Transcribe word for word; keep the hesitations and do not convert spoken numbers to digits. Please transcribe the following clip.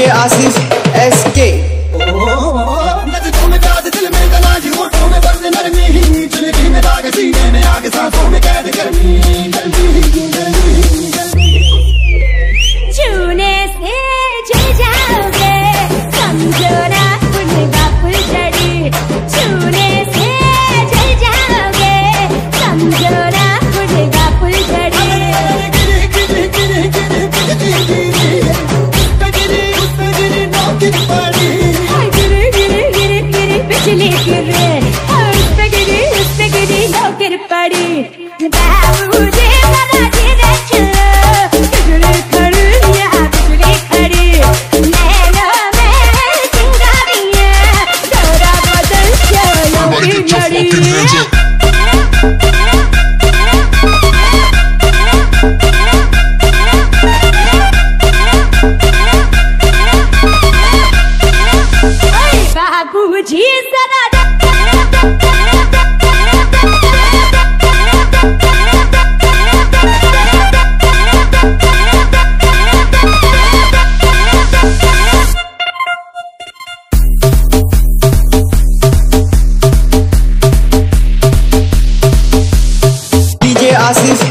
DJ आशीष S के। छूने से जल जाओगे, समझो ना खुलेगा फुलझड़ी। छूने से जल जाओगे, समझो ना खुलेगा फुलझड़ी। गिरे गिरे गिरे गिरे बिजली गिरे, उस पे गिरी उस पे गिरी लो गिर पड़ी। बाबूजी जरा धीरे चलो, बिजली खड़ी यहाँ बिजली खड़ी। नैनों में चिंगारियाँ, थोड़ा बदल चलो की घड़ी। बाबूजी जरा डीजे आशीष